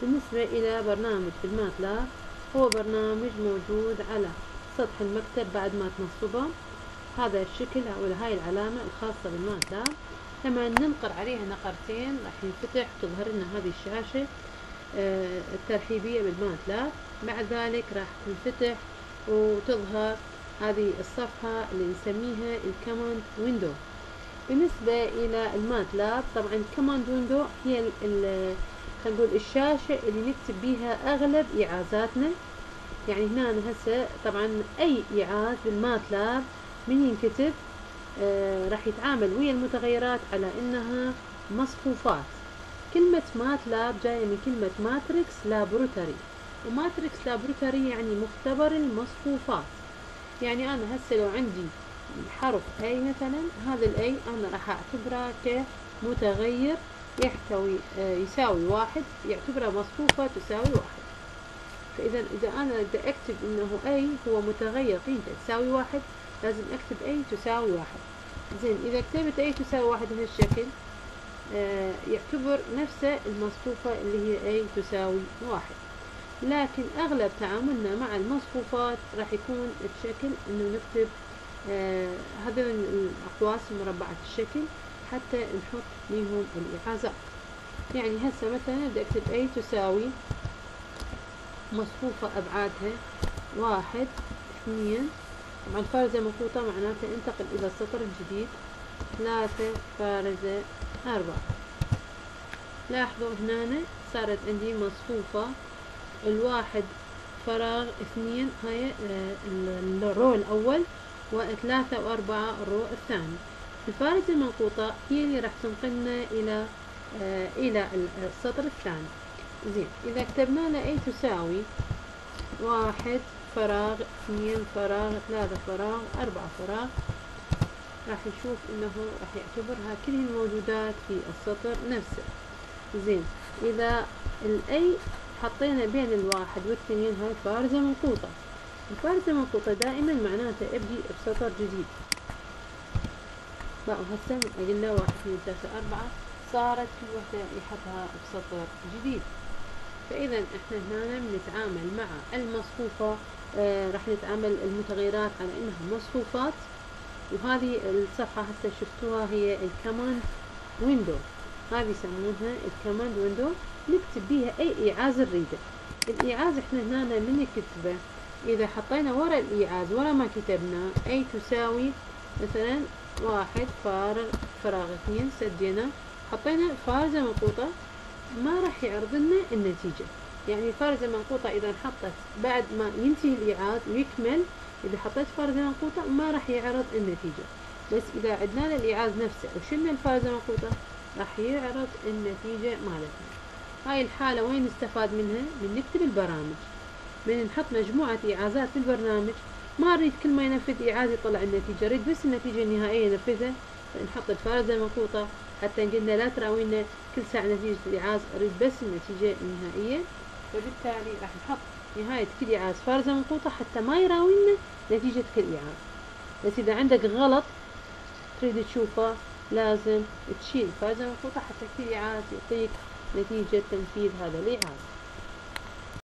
بالنسبة إلى برنامج بالماتلاب، هو برنامج موجود على سطح المكتب بعد ما تنصبه. هذا الشكل أو هاي العلامة الخاصة بالماتلاب، لما ننقر عليها نقرتين راح ينفتح وتظهر لنا هذه الشاشة الترحيبية بالماتلاب. بعد ذلك راح تنفتح وتظهر هذه الصفحة اللي نسميها الكوماند ويندو. بالنسبة إلى الماتلاب طبعا الكوماند ويندو هي خلينا نقول الشاشة اللي نكتب بيها أغلب إعازاتنا. يعني هنا هسه طبعا أي إعاز بالماتلاب من ينكتب راح يتعامل ويا المتغيرات على إنها مصفوفات. كلمة ماتلاب جاية من كلمة ماتريكس لابوراتوري، وماتريكس لابوراتوري يعني مختبر المصفوفات. يعني أنا هسه لو عندي حرف أي مثلا، هذا الأي أنا راح أعتبره كمتغير يحتوي يساوي واحد، يعتبره مصفوفة تساوي واحد. فإذا أنا بدي أكتب إنه أي هو متغير قيمته تساوي واحد، لازم أكتب أي تساوي واحد. زين، إذا كتبت أي تساوي واحد بهالشكل يعتبر نفسه المصفوفة اللي هي أي تساوي واحد. لكن أغلب تعاملنا مع المصفوفات راح يكون بشكل إنه نكتب هذول الأقواس مربعة الشكل حتى نحط ليهم الإعازات. يعني هسه مثلا بدي أكتب أي تساوي مصفوفة أبعادها واحد اثنين، طبعا فارزة مخطوطة معناته انتقل إلى السطر الجديد، ثلاثة فارزة أربعة. لاحظوا هنا صارت عندي مصفوفة الواحد فراغ اثنين هاي الرو الأول، وثلاثة وأربعة الرو الثاني. الفارزة المنقوطة هي اللي راح تنقلنا إلى السطر الثاني. زين، إذا كتبنا له أي تساوي واحد فراغ اثنين فراغ ثلاثة فراغ أربعة فراغ، راح نشوف إنه راح يعتبرها كلها الموجودات في السطر نفسه. زين، إذا الأي حطينا بين الواحد والاثنين هاي فارزة منقوطة. الفارزة المنقوطة دائما معناته أبدي بسطر جديد. بقوا هسه أقول له واحد اثنين ثلاثة أربعة، صارت كل وحدة يحطها بسطر جديد. فإذا احنا هنا بنتعامل مع المصفوفة راح نتعامل المتغيرات على إنها مصفوفات. وهذه الصفحة هسه شفتوها هي الكوماند ويندو، هذه يسمونها الكوماند ويندو، نكتب بيها أي إيعاز نريده. الإيعاز احنا هنا من نكتبه، إذا حطينا ورا الإيعاز ورا ما كتبنا أي تساوي مثلا واحد فراغ اثنين، سدينا حطينا فارزة منقوطة، ما راح يعرض لنا النتيجة. يعني الفارزة المنقوطة إذا انحطت بعد ما ينتهي الإيعاد ويكمل، إذا حطيت فارزة منقوطة ما راح يعرض النتيجة. بس إذا عدنا الإيعاز نفسه وشلنا الفارزة المنقوطة راح يعرض النتيجة مالتنا. هاي الحالة وين نستفاد منها؟ من نكتب البرامج، من نحط مجموعة إيعازات في البرنامج. ما أريد كل ما ينفذ إيعاز يطلع النتيجة، أريد بس النتيجة النهائية ينفذها، نحط الفارزة المنقوطة حتى قلنا لا تراوينا كل ساعة نتيجة الإيعاز، أريد بس النتيجة النهائية. فبالتالي راح نحط نهاية كل إيعاز فارزة منقوطة حتى ما يراوينا نتيجة كل إيعاز. بس إذا عندك غلط تريد تشوفه لازم تشيل فارزة منقوطة حتى كل إيعاز يعطيك نتيجة تنفيذ هذا الإيعاز.